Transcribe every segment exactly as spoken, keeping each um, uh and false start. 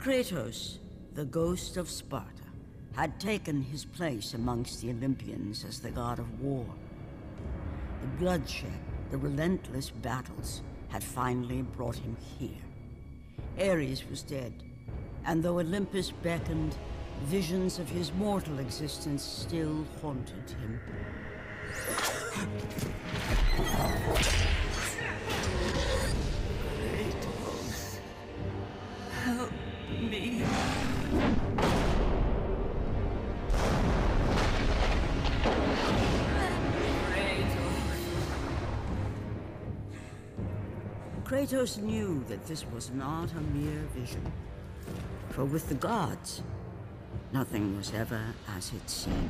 Kratos, the ghost of Sparta, had taken his place amongst the Olympians as the god of war. The bloodshed, the relentless battles, had finally brought him here. Ares was dead, and though Olympus beckoned, visions of his mortal existence still haunted him. Kratos, help me. Kratos knew that this was not a mere vision. For with the gods, nothing was ever as it seemed.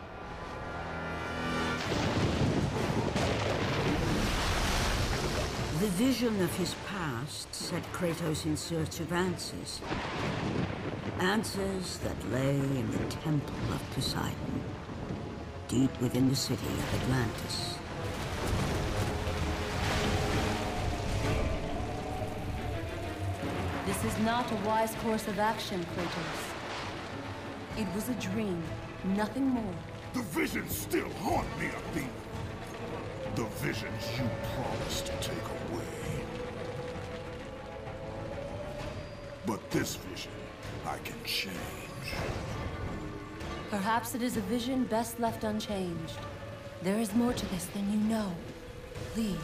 The vision of his past set Kratos in search of answers. Answers that lay in the temple of Poseidon, deep within the city of Atlantis. This is not a wise course of action, Kratos. It was a dream, nothing more. The visions still haunt me, Athena. The visions you promised to take away. But this vision, I can change. Perhaps it is a vision best left unchanged. There is more to this than you know. Please.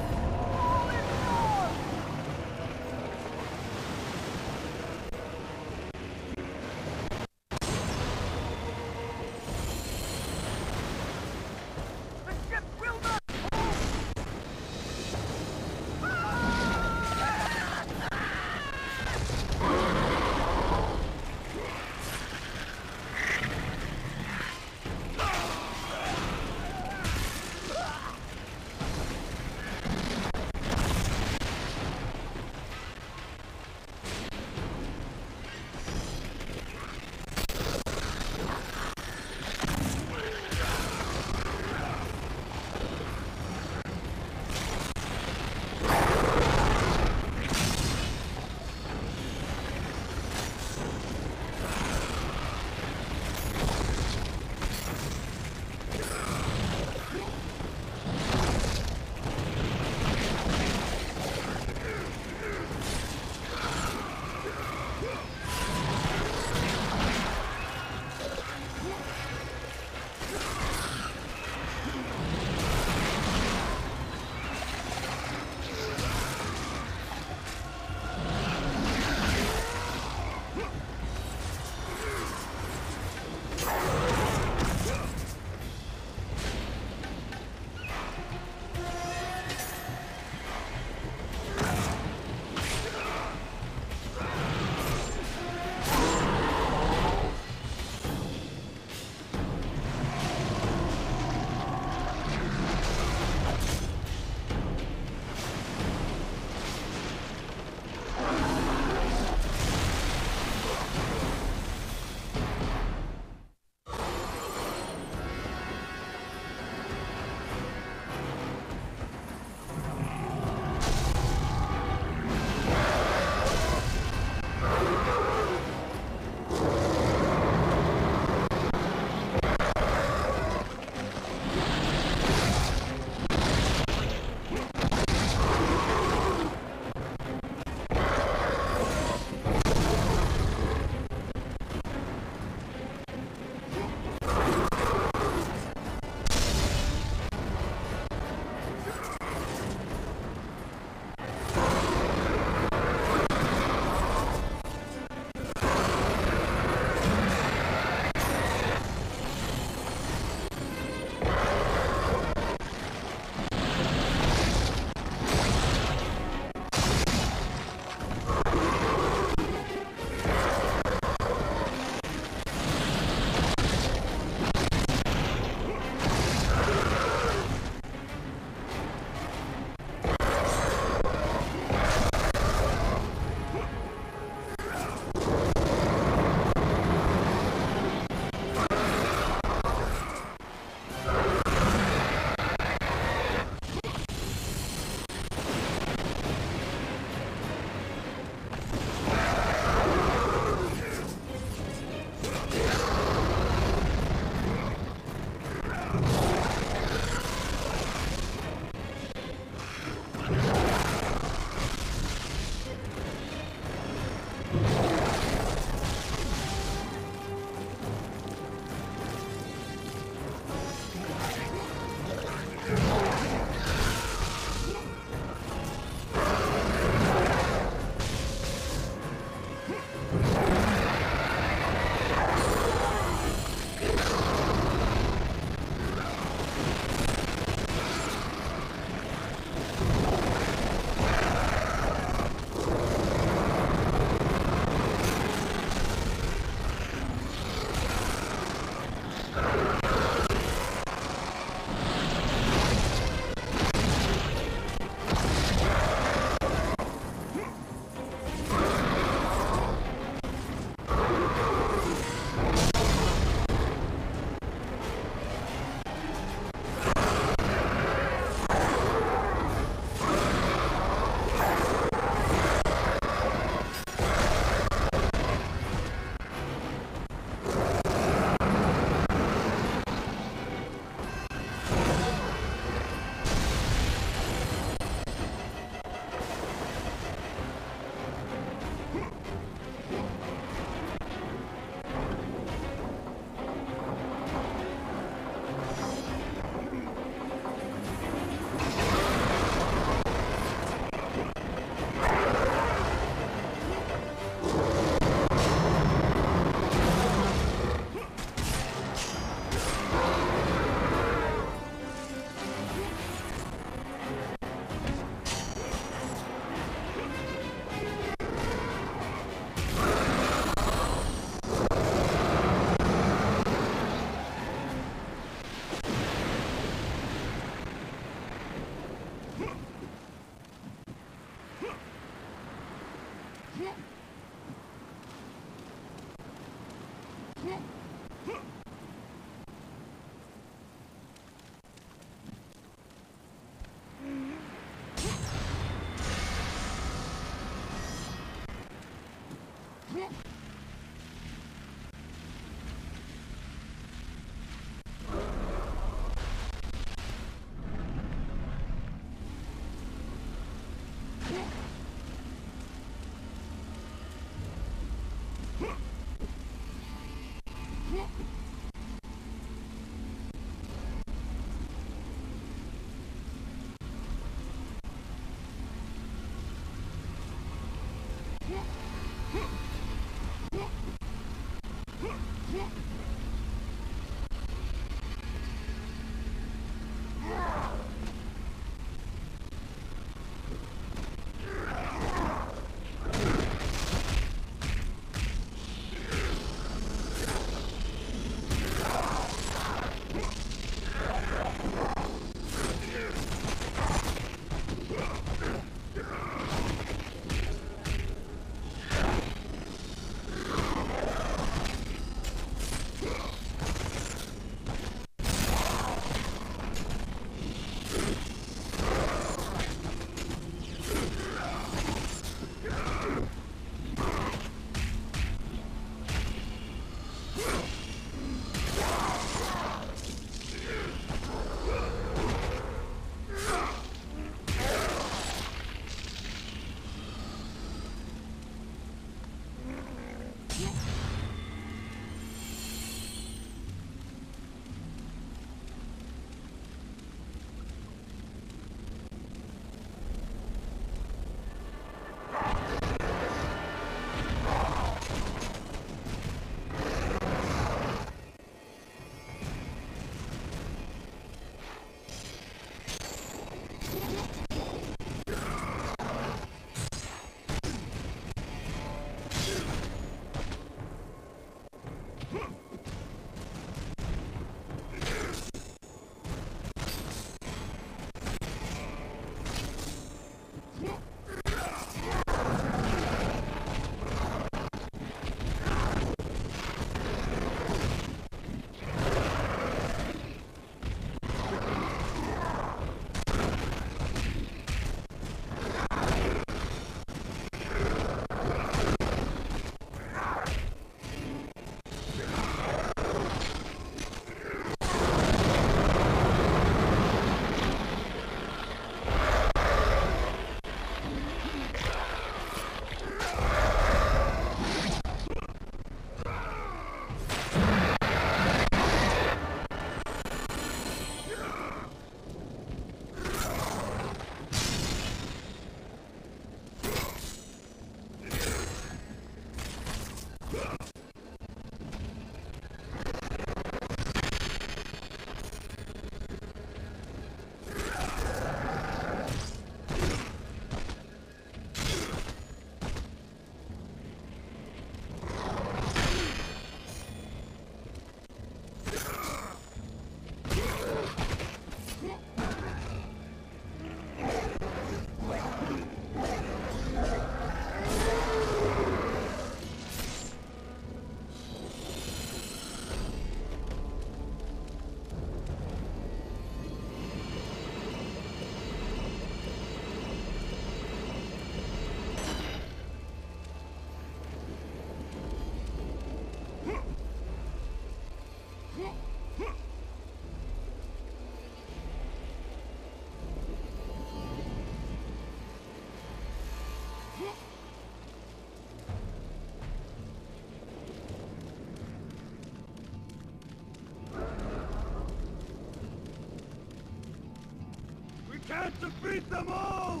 Can't defeat them all!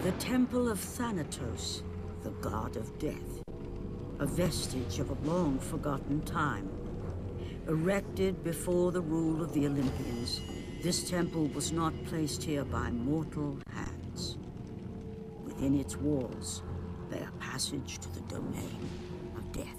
The Temple of Thanatos, the god of death. A vestige of a long-forgotten time. Erected before the rule of the Olympians, this temple was not placed here by mortal hands. Within its walls lay a passage to the domain of death.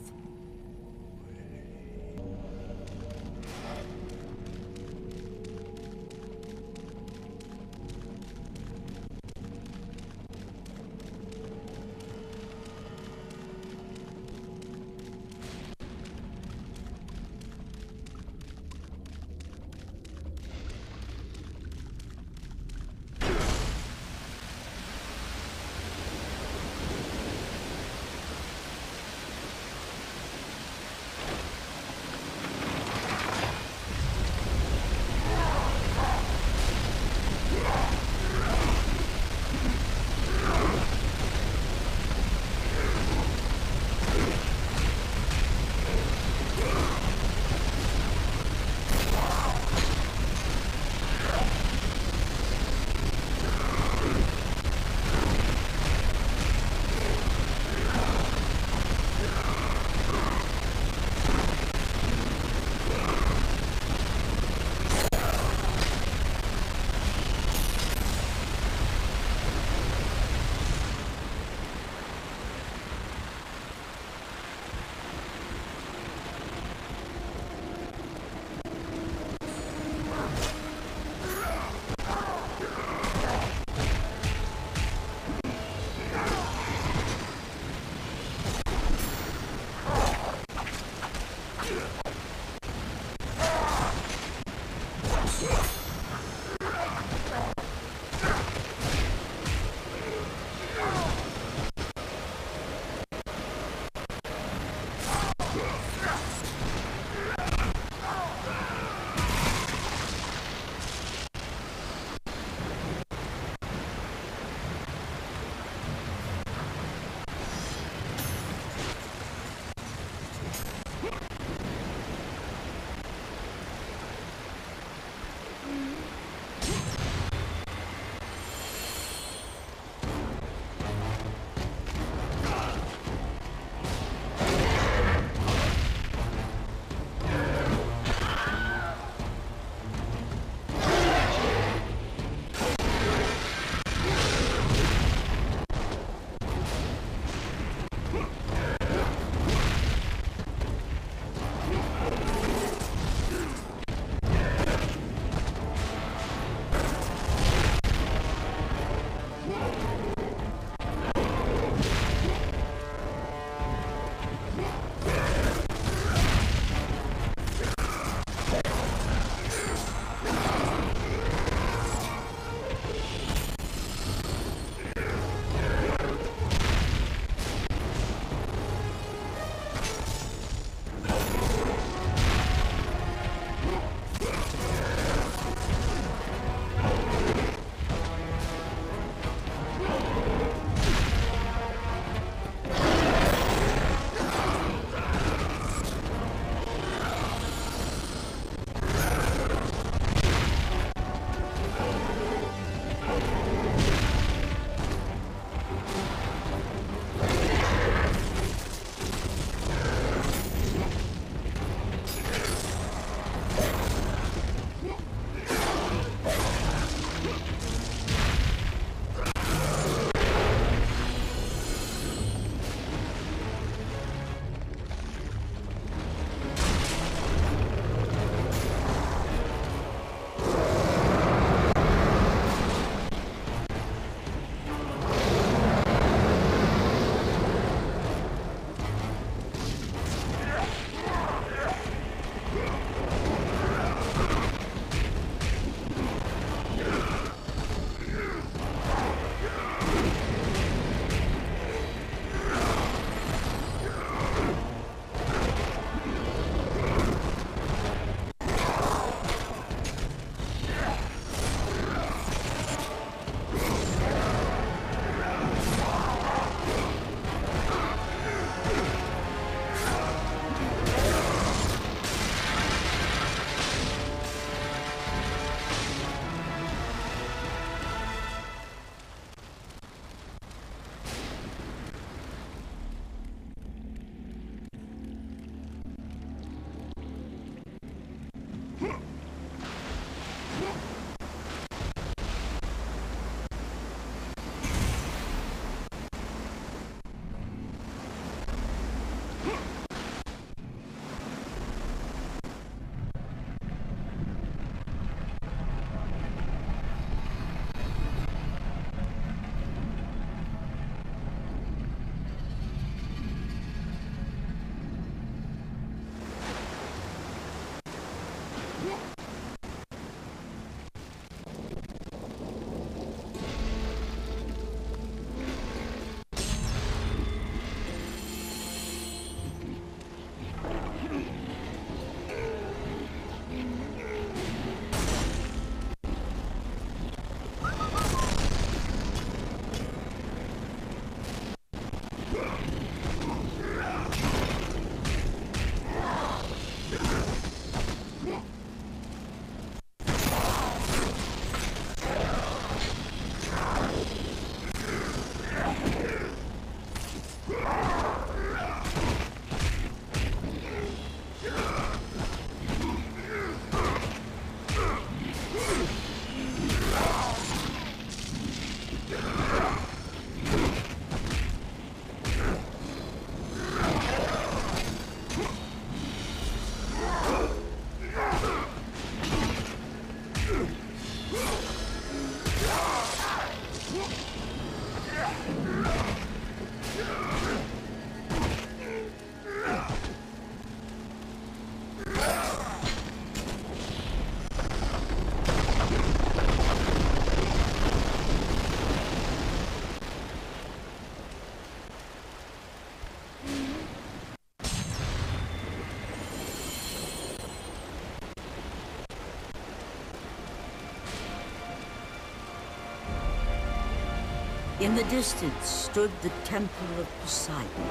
In the distance stood the Temple of Poseidon,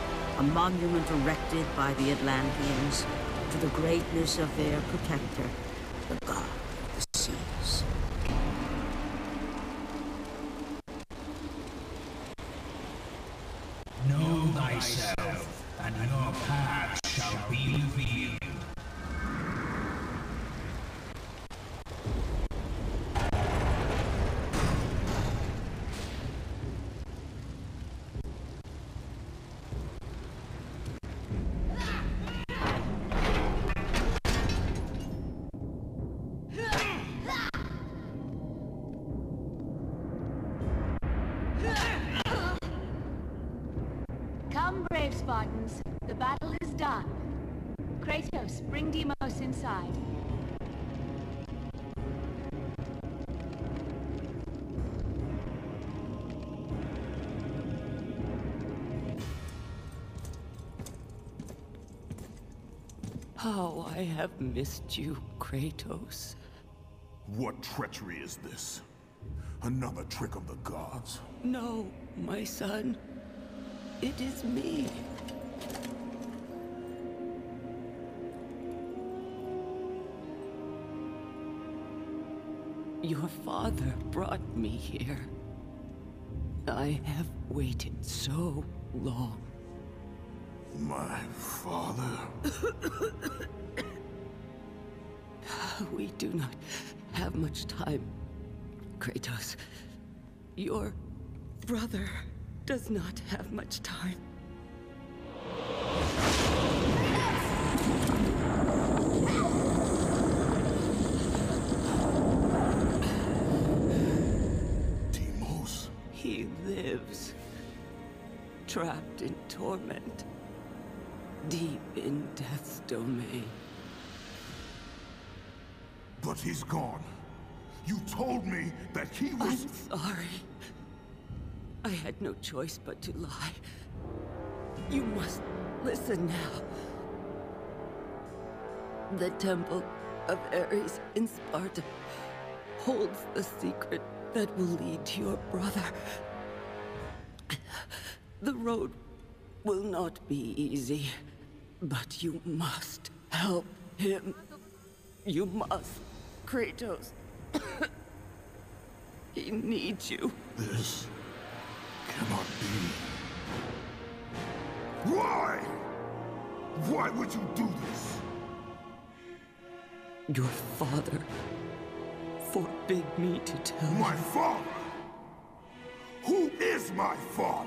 a monument erected by the Atlanteans to the greatness of their protector, the god of the seas. Know thyself, and your path shall be revealed. Come, brave Spartans. The battle is done. Kratos, bring Deimos inside. How I have missed you, Kratos. What treachery is this? Another trick of the gods? No, my son. It is me. Your father brought me here. I have waited so long. My father? We do not have much time, Kratos. Your brother does not have much time. Deimos? He lives, trapped in torment, deep in death's domain. But he's gone. You told me that he was— I'm sorry. I had no choice but to lie. You must listen now. The Temple of Ares in Sparta holds the secret that will lead to your brother. The road will not be easy, but you must help him. You must, Kratos. He needs you. This cannot be. Why? Why would you do this? Your father forbid me to tell you. My father? Who is my father?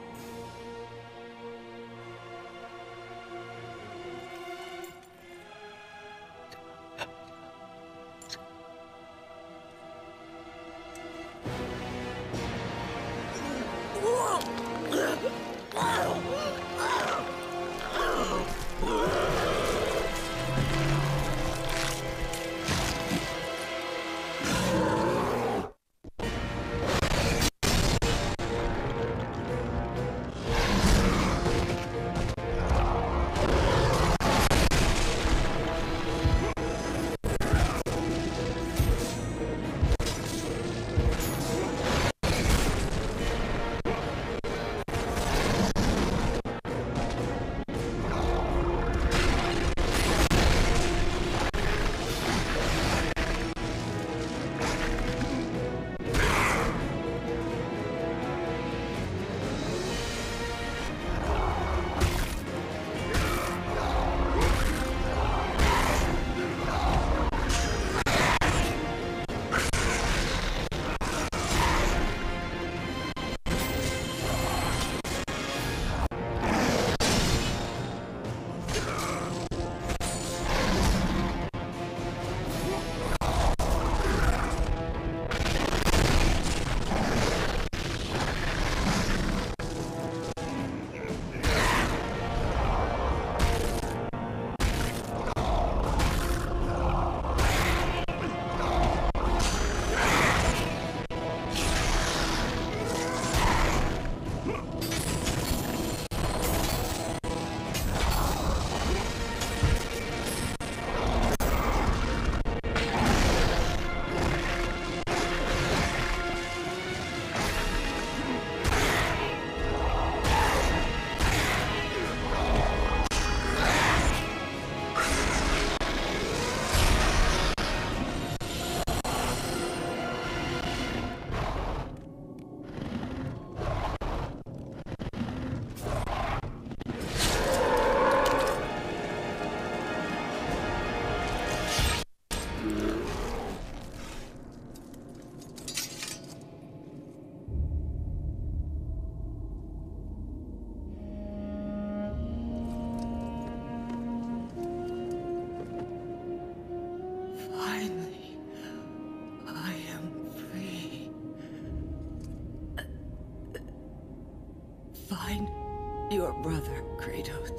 Find your brother, Kratos.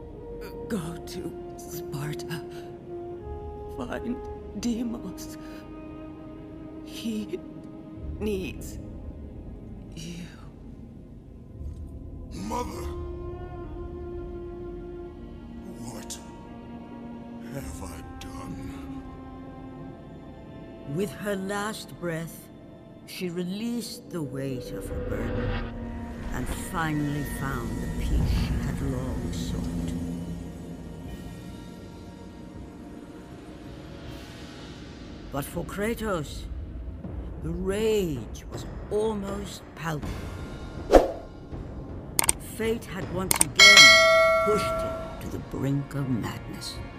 Go to Sparta. Find Deimos. He needs you. Mother! What have I done? With her last breath, she released the weight of her burden and finally found the peace she had long sought. But for Kratos, the rage was almost palpable. Fate had once again pushed him to the brink of madness.